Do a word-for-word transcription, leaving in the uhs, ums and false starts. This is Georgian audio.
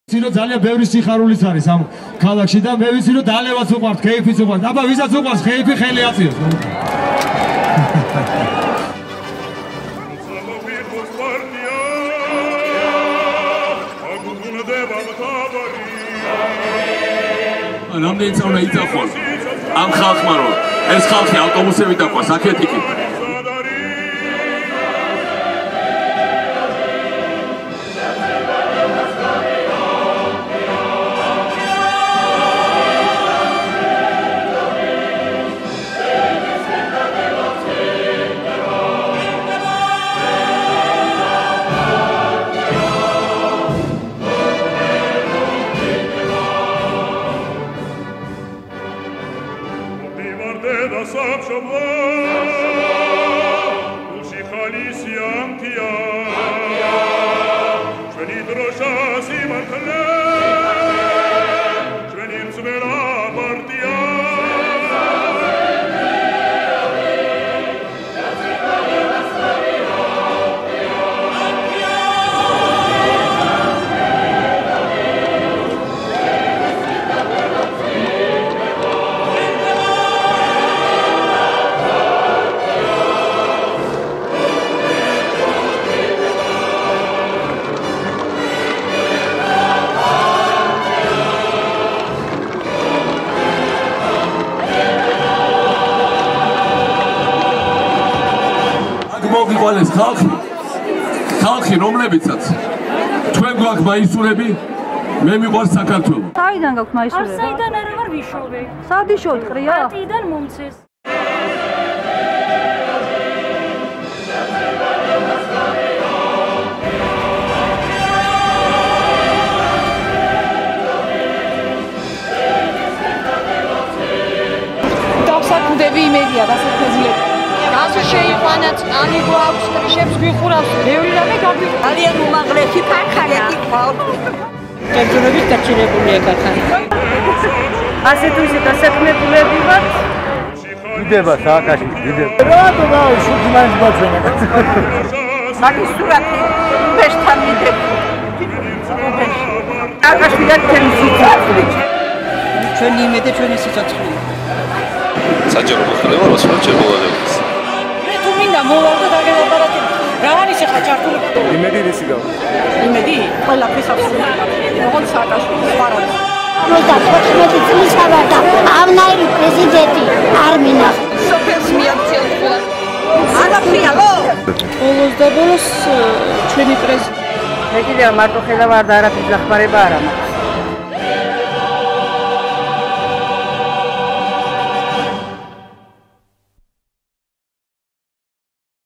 Sino ძალიან ბევრი სიხარულიც არის ამ ქალაქში და მე ვიცი რომ დალევაც უყვართ, ქეიფიც უყვართ. აბა ვისაც უყვარს ქეიფი ხელი აწიოს. რამდენი წავნა იწახოს ამ ხალხმა რომ ეს ხალხი ავტობუსებით აყვას აქეთ იქით. da sapșobla, uși halisi antia, čveni droša si mantele, čvenim cvela partija. მოგიყვანეს ხალხი, ხალხი რომლებიცაც თქვენ გვაქვს მაისურები, მე მიყვარს საქართველო. საიდან გაქვთ მაისურები? არ საიდან არა ვარ ვიშოვე. სადი შოვთ ყრია? პარტიიდან მომცეს. დავსაქმდები იმედია დასაქმებულები. გასო შეიყვანა წყალი გვაქვს, ტრიშებს გვიხურავს. ბევრი რამე გაგვი ძალიან უმაღლესი ფარხალეთი გვაქვს. კერძურებით გაჩერებულია ქარხანა. ასე თუ ისე დასაქმებულები ვართ. დიდება სააკაში, დიდება. რატო გავშუქი მაინც ბაცენა. მაგის სურათი ფეშთან მიდები. აკაშვილად ჩემი სიცოცხლე. ჩვენი იმედი ჩვენი სიცოცხლე. საჯარო მოხდება რასვლა ჩემოვადებს. მე თუ მინდა მოვალ და დაგელაპარაკებ. რა არის ახლა ჩართული? იმედი რისი გაქვს? იმედი ყველაფერს ახსოვს. როგორც სააკაშვილი ხარად. ოცდაოთხმეტი წლის ავარდა ამნაირი პრეზიდენტი არ მინახ. სოფელს მიაქციეს ხოლმე. არაფრიალო. ბოლოს და ბოლოს ჩვენი პრეზიდენტი. მე კიდევ მარტო ხელა ვარ და არაფრის დახმარება არ ამაქვს.